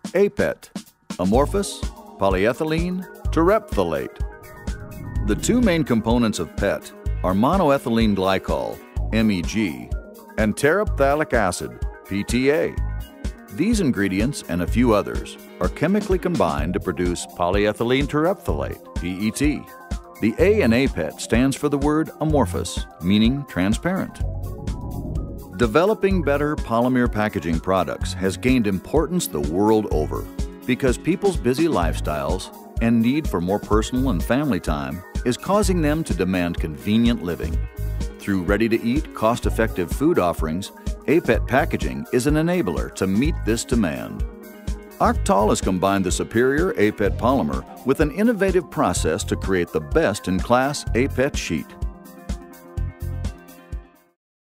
APET, amorphous polyethylene terephthalate. The two main components of PET are monoethylene glycol, MEG, and terephthalic acid, PTA. These ingredients and a few others are chemically combined to produce polyethylene terephthalate, PET. The A in APET stands for the word amorphous, meaning transparent. Developing better polymer packaging products has gained importance the world over because people's busy lifestyles and need for more personal and family time is causing them to demand convenient living. Through ready-to-eat, cost-effective food offerings, APET packaging is an enabler to meet this demand. Arctal has combined the superior APET polymer with an innovative process to create the best-in-class APET sheet.